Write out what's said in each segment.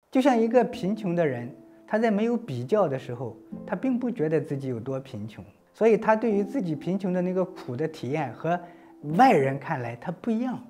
就像一个贫穷的人，他在没有比较的时候，他并不觉得自己有多贫穷，所以他对于自己贫穷的那个苦的体验和外人看来他不一样。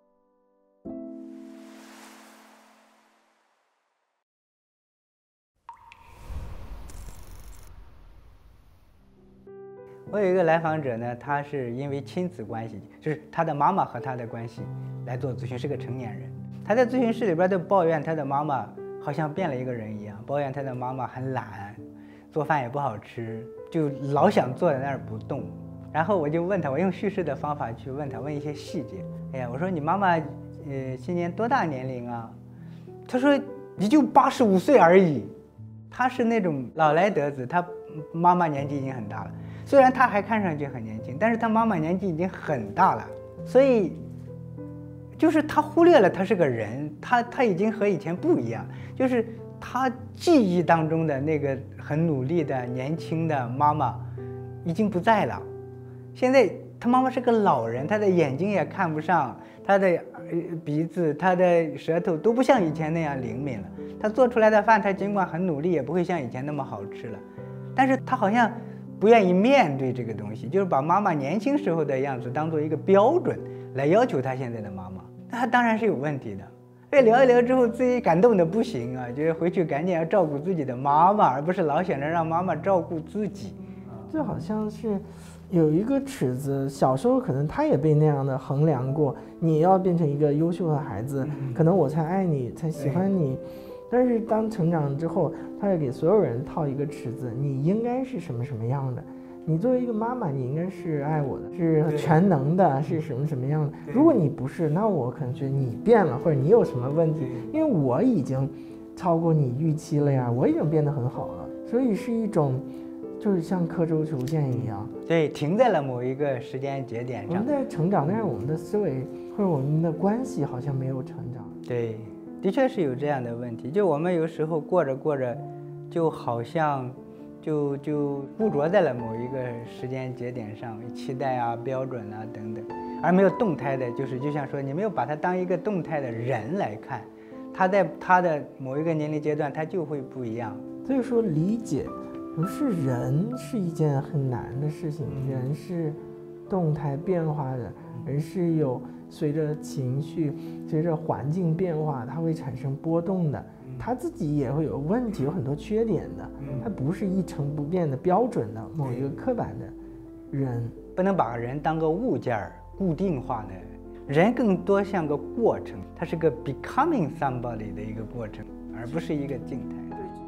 我有一个来访者呢，他是因为亲子关系，就是他的妈妈和他的关系来做咨询，是个成年人。他在咨询室里边就抱怨他的妈妈好像变了一个人一样，抱怨他的妈妈很懒，做饭也不好吃，就老想坐在那儿不动。然后我就问他，我用叙事的方法去问他，问一些细节。哎呀，我说你妈妈今年多大年龄啊？他说你就85岁而已。他是那种老来得子，他妈妈年纪已经很大了。虽然他还看上去很年轻，但是他妈妈年纪已经很大了，所以就是他忽略了他是个人，他已经和以前不一样，就是他记忆当中的那个很努力的年轻的妈妈已经不在了。现在他妈妈是个老人，他的眼睛也看不上，他的鼻子、他的舌头都不像以前那样灵敏了。他做出来的饭，他尽管很努力，也不会像以前那么好吃了，但是他好像不愿意面对这个东西，就是把妈妈年轻时候的样子当做一个标准来要求他现在的妈妈，那他当然是有问题的。所以聊一聊之后，自己感动的不行啊，就是回去赶紧要照顾自己的妈妈，而不是老想着让妈妈照顾自己。 就好像是有一个尺子，小时候可能他也被那样的衡量过，你要变成一个优秀的孩子，可能我才爱你，才喜欢你。但是当成长之后，他要给所有人套一个尺子，你应该是什么什么样的，你作为一个妈妈，你应该是爱我的，是全能的，是什么什么样的。如果你不是，那我可能觉得你变了，或者你有什么问题，因为我已经超过你预期了呀，我已经变得很好了。所以是一种就是像刻舟求剑一样， 对，停在了某一个时间节点上。 我们在成长，但是我们的思维或者我们的关系好像没有成长。 对，的确是有这样的问题。就我们有时候过着过着，就好像就固着在了某一个时间节点上，期待啊、标准啊等等，而没有动态的，就像说你没有把它当一个动态的人来看，他在他的某一个年龄阶段，他就会不一样。 所以说理解。不是人是一件很难的事情，人是动态变化的，人是有随着情绪、随着环境变化，它会产生波动的，他自己也会有问题，有很多缺点的，它不是一成不变的标准的某一个刻板的人， 不能把人当个物件固定化的人，更多像个过程，它是个 becoming somebody 的一个过程，而不是一个静态。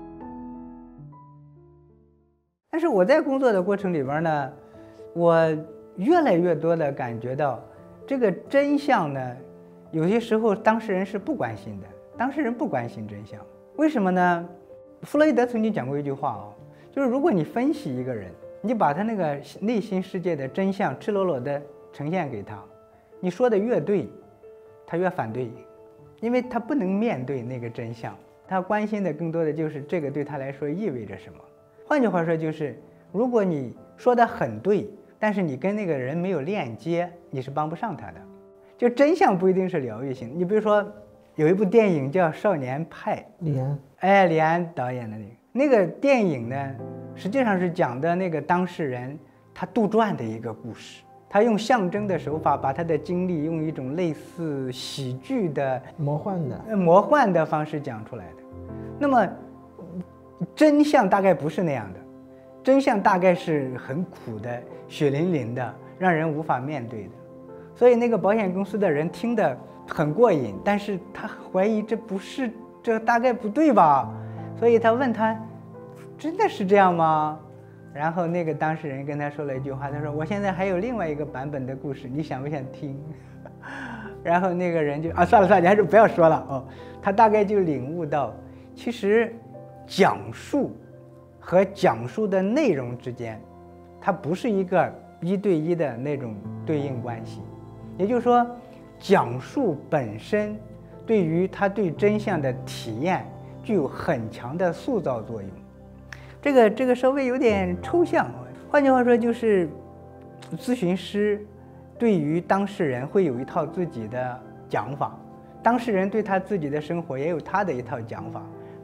但是我在工作的过程里边呢，我越来越多的感觉到，这个真相呢，有些时候当事人是不关心的，当事人不关心真相，为什么呢？弗洛伊德曾经讲过一句话啊，就是如果你分析一个人，你把他那个内心世界的真相赤裸裸的呈现给他，你说的越对，他越反对，因为他不能面对那个真相，他关心的更多的就是这个对他来说意味着什么。换句话说，就是如果你说的很对，但是你跟那个人没有链接，你是帮不上他的。就真相不一定是疗愈性。你比如说，有一部电影叫《少年派》，李安导演的那个电影呢，实际上是讲的那个当事人他杜撰的一个故事，他用象征的手法把他的经历用一种类似喜剧的魔幻的方式讲出来的。那么真相大概不是那样的，真相大概是很苦的、血淋淋的，让人无法面对的。所以那个保险公司的人听得很过瘾，但是他怀疑这大概不对吧？所以他问他，真的是这样吗？然后那个当事人跟他说了一句话，他说：“我现在还有另外一个版本的故事，你想不想听？”然后那个人就算了，你还是不要说了哦。他大概就领悟到，其实讲述和讲述的内容之间，它不是一个1对1的那种对应关系。也就是说，讲述本身对于他对真相的体验具有很强的塑造作用。这个稍微有点抽象，换句话说，就是咨询师对于当事人会有一套自己的讲法，当事人对他自己的生活也有他的一套讲法，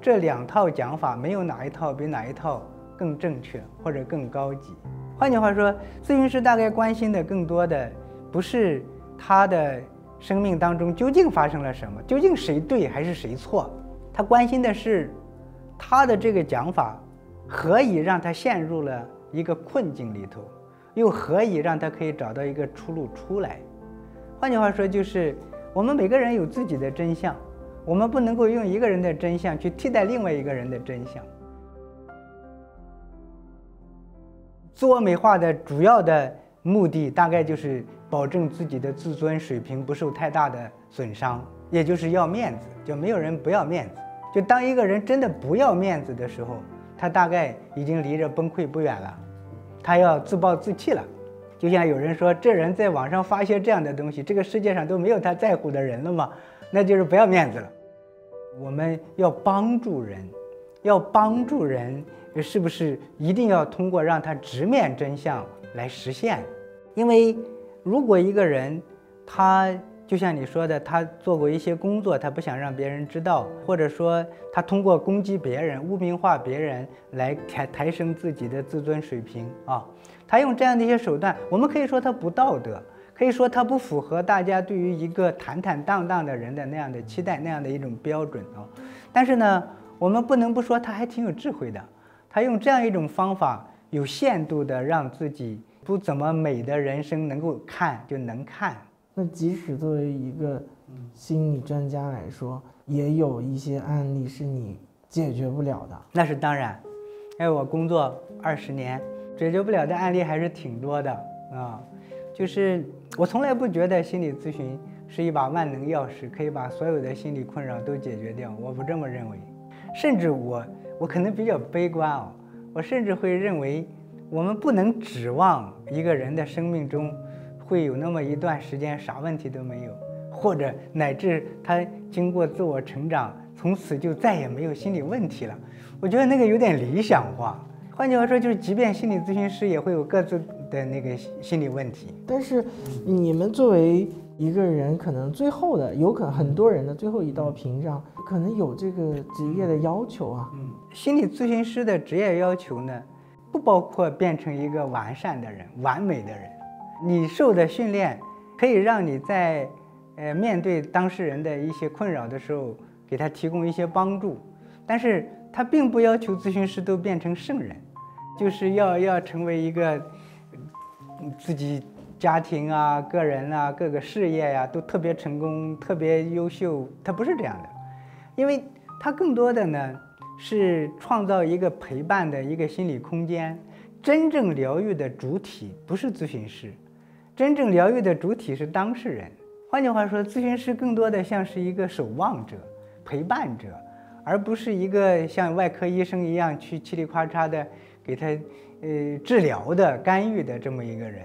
这2套讲法没有哪一套比哪一套更正确或者更高级。换句话说，咨询师大概关心的更多的不是他的生命当中究竟发生了什么，究竟谁对还是谁错，他关心的是他的这个讲法何以让他陷入了一个困境里头，又何以让他可以找到一个出路出来。换句话说，就是我们每个人有自己的真相，我们不能够用一个人的真相去替代另外一个人的真相。自我美化的主要的目的大概就是保证自己的自尊水平不受太大的损伤，也就是要面子，就没有人不要面子。就当一个人真的不要面子的时候，他大概已经离着崩溃不远了，他要自暴自弃了。就像有人说，这人在网上发些这样的东西，这个世界上都没有他在乎的人了吗？那就是不要面子了。我们要帮助人，要帮助人，是不是一定要通过让他直面真相来实现？因为如果一个人他就像你说的，他做过一些工作，他不想让别人知道，或者说他通过攻击别人、污名化别人来抬升自己的自尊水平啊，他用这样的一些手段，我们可以说他不道德，可以说他不符合大家对于一个坦坦荡荡的人的那样的期待，那样的一种标准啊。但是呢，我们不能不说他还挺有智慧的，他用这样一种方法，有限度的让自己不怎么美的人生能够看就能看。 那即使作为一个心理专家来说，也有一些案例是你解决不了的。 那是当然，因为我工作20年，解决不了的案例还是挺多的啊。就是我从来不觉得心理咨询是一把万能钥匙，可以把所有的心理困扰都解决掉，我不这么认为。甚至我可能比较悲观哦，我甚至会认为，我们不能指望一个人的生命中会有那么一段时间啥问题都没有，或者乃至他经过自我成长，从此就再也没有心理问题了。我觉得那个有点理想化。换句话说，就是即便心理咨询师也会有各自的那个心理问题。 但是你们作为一个人，可能最后的，有可能很多人的最后一道屏障，可能有这个职业的要求啊。 心理咨询师的职业要求呢，不包括变成一个完善的人、完美的人。你受的训练可以让你在面对当事人的一些困扰的时候，给他提供一些帮助，但是他并不要求咨询师都变成圣人，就是要成为一个自己家庭啊、个人啊、各个事业呀都特别成功、特别优秀，他不是这样的，因为他更多的呢是创造一个陪伴的一个心理空间。真正疗愈的主体不是咨询师，真正疗愈的主体是当事人。换句话说，咨询师更多的像是一个守望者、陪伴者，而不是一个像外科医生一样去嘁里咔嚓的给他治疗的、干预的这么一个人。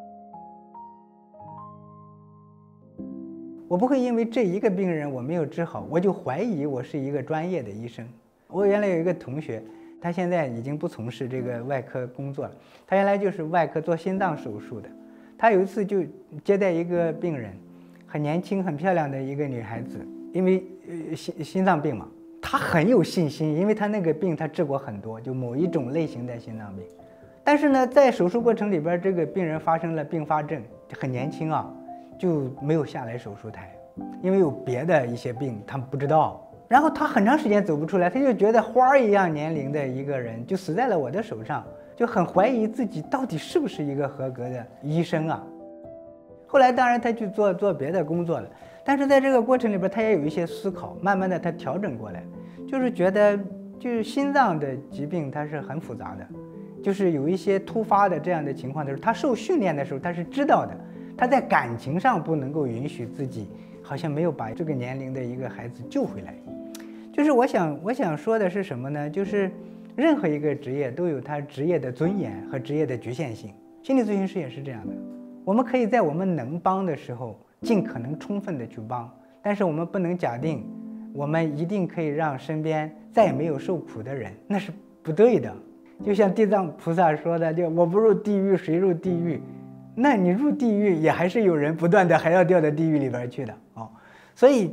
我不会因为这一个病人我没有治好，我就怀疑我是一个专业的医生。我原来有一个同学，他现在已经不从事这个外科工作了，他原来就是外科做心脏手术的。他有一次就接待一个病人，很年轻很漂亮的一个女孩子，因为心脏病嘛，她很有信心，因为她那个病她治过很多，就某一种类型的心脏病。但是呢，在手术过程里边，这个病人发生了并发症，很年轻啊，就没有下来手术台，因为有别的一些病他们不知道。然后他很长时间走不出来，他就觉得花一样年龄的一个人就死在了我的手上，就很怀疑自己到底是不是一个合格的医生啊。后来当然他去做别的工作了，但是在这个过程里边他也有一些思考，慢慢的他调整过来，就是觉得就是心脏的疾病它是很复杂的，就是有一些突发的这样的情况的时候，他受训练的时候他是知道的，他在感情上不能够允许自己好像没有把这个年龄的一个孩子救回来。就是我想说的是什么呢？就是任何一个职业都有他职业的尊严和职业的局限性，心理咨询师也是这样的。我们可以在我们能帮的时候尽可能充分的去帮，但是我们不能假定我们一定可以让身边再也没有受苦的人，那是不对的。就像地藏菩萨说的，就我不入地狱谁入地狱，那你入地狱也还是有人不断的还要掉到地狱里边去的哦。所以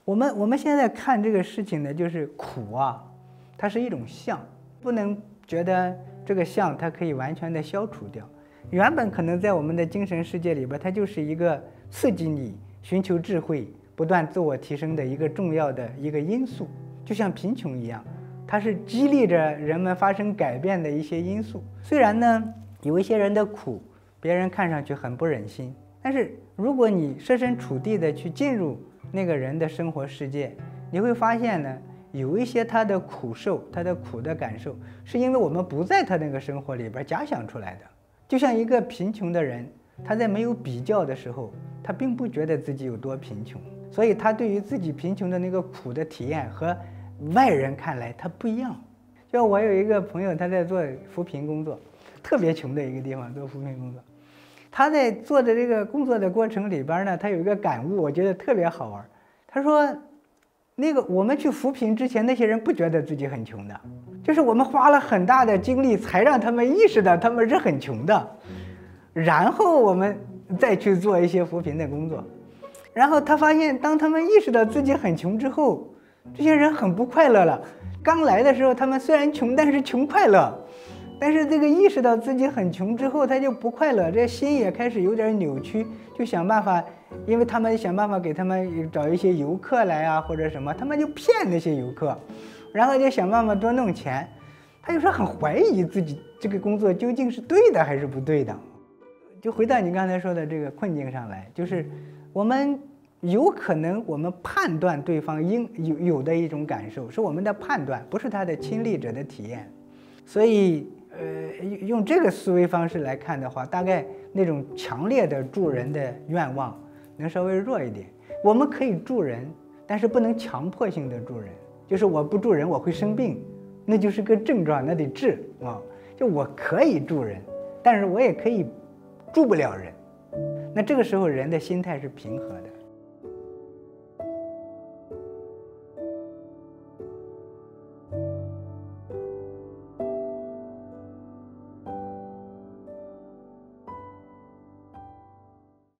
我们现在看这个事情呢，就是苦啊，它是一种相，不能觉得这个相它可以完全的消除掉。原本可能在我们的精神世界里边，它就是一个刺激你寻求智慧、不断自我提升的一个重要的一个因素，就像贫穷一样，它是激励着人们发生改变的一些因素。虽然呢，有一些人的苦，别人看上去很不忍心，但是如果你设身处地的去进入那个人的生活世界，你会发现呢，有一些他的苦受，他的苦的感受，是因为我们不在他那个生活里边假想出来的。就像一个贫穷的人，他在没有比较的时候，他并不觉得自己有多贫穷，所以他对于自己贫穷的那个苦的体验和外人看来他不一样。就像我有一个朋友，他在做扶贫工作，特别穷的一个地方做扶贫工作，他在做的这个工作的过程里边呢，他有一个感悟，我觉得特别好玩。他说，那个我们去扶贫之前，那些人不觉得自己很穷的，就是我们花了很大的精力才让他们意识到他们是很穷的，然后我们再去做一些扶贫的工作。然后他发现，当他们意识到自己很穷之后，这些人很不快乐了。刚来的时候他们虽然穷，但是穷快乐，但是这个意识到自己很穷之后，他就不快乐，这心也开始有点扭曲，就想办法，因为他们想办法给他们找一些游客来啊，或者什么，他们就骗那些游客，然后就想办法多弄钱。他有时候很怀疑自己这个工作究竟是对的还是不对的。就回到你刚才说的这个困境上来，就是我们有可能我们判断对方应有的一种感受，是我们的判断，不是他的亲历者的体验。所以用这个思维方式来看的话，大概那种强烈的助人的愿望能稍微弱一点。我们可以助人，但是不能强迫性的助人，就是我不助人我会生病，那就是个症状，那得治啊。就我可以助人，但是我也可以助不了人。那这个时候人的心态是平和的。